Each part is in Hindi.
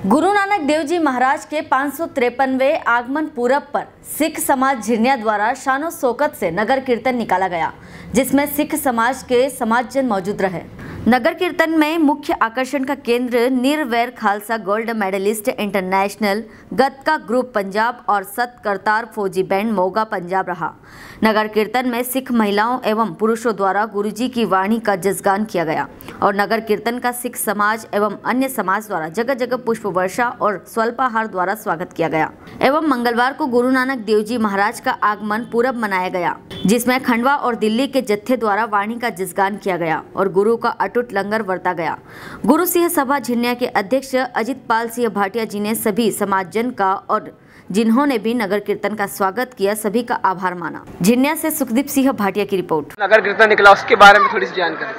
गुरु नानक देव जी महाराज के 553वें आगमन पूरब पर सिख समाज झिरनिया द्वारा शानो शौकत से नगर कीर्तन निकाला गया, जिसमें सिख समाज के समाजजन मौजूद रहे। नगर कीर्तन में मुख्य आकर्षण का केंद्र Nirvair Khalsa gold medalist international Gatka group Punjab और सत करतार फौजी बैंड मोगा पंजाब रहा। नगर कीर्तन में सिख महिलाओं एवं पुरुषों द्वारा गुरुजी की वाणी का जसगान किया गया और नगर कीर्तन का सिख समाज एवं अन्य समाज द्वारा जगह जगह पुष्प वर्षा और स्वल्पाहार द्वारा स्वागत किया गया। एवं मंगलवार को गुरु नानक देव जी महाराज का आगमन पूरब मनाया गया, जिसमें खंडवा और दिल्ली के जत्थे द्वारा वाणी का जसगान किया गया और गुरु का अटूट लंगर वर्ता गया। गुरु सिंह सभा झिरनिया के अध्यक्ष अजित पाल सिंह भाटिया जी ने सभी समाजजन का और जिन्होंने भी नगर कीर्तन का स्वागत किया, सभी का आभार माना। झिरनिया से सुखदीप सिंह भाटिया की रिपोर्ट। नगर कीर्तन निकला, उसके बारे में थोड़ी सी जानकारी।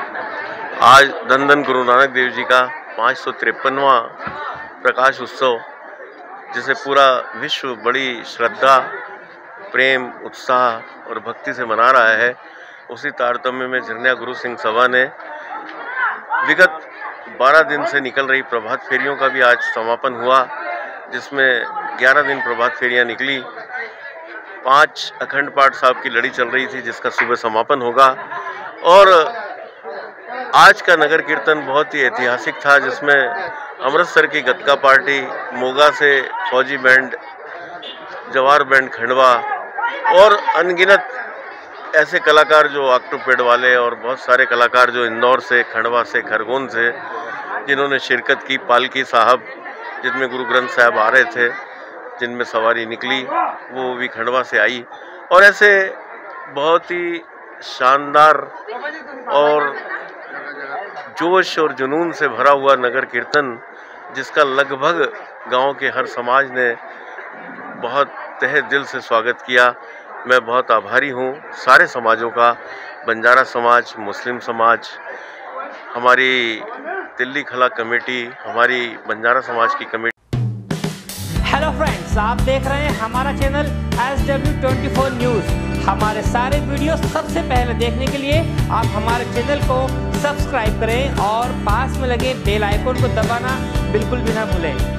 आज धन धन गुरु नानक देव जी का 553वां प्रकाश उत्सव, जिसे पूरा विश्व बड़ी श्रद्धा, प्रेम, उत्साह और भक्ति से मना रहा है, उसी तारतम्य में झिरनिया गुरु सिंह सभा ने विगत 12 दिन से निकल रही प्रभात फेरियों का भी आज समापन हुआ, जिसमें 11 दिन प्रभात फेरियां निकली। 5 अखंड पाठ साहब की लड़ी चल रही थी, जिसका सुबह समापन होगा। और आज का नगर कीर्तन बहुत ही ऐतिहासिक था, जिसमें अमृतसर की गतका पार्टी, मोगा से फौजी बैंड, जवार बैंड खंडवा और अनगिनत ऐसे कलाकार जो ऑक्टोपेड वाले और बहुत सारे कलाकार जो इंदौर से, खंडवा से, खरगोन से, जिन्होंने शिरकत की। पालकी साहब जिनमें गुरु ग्रंथ साहब आ रहे थे, जिनमें सवारी निकली, वो भी खंडवा से आई। और ऐसे बहुत ही शानदार और जोश और जुनून से भरा हुआ नगर कीर्तन, जिसका लगभग गांव के हर समाज ने बहुत तहे दिल से स्वागत किया। मैं बहुत आभारी हूं सारे समाजों का, बंजारा समाज, मुस्लिम समाज, हमारी दिल्ली खला कमेटी, हमारी बंजारा समाज की कमेटी। हेलो फ्रेंड्स, आप देख रहे हैं हमारा चैनल SW24 न्यूज़। हमारे सारे वीडियो सबसे पहले देखने के लिए आप हमारे चैनल को सब्सक्राइब करें और पास में लगे बेल आइकन को दबाना बिल्कुल भी ना भूलें।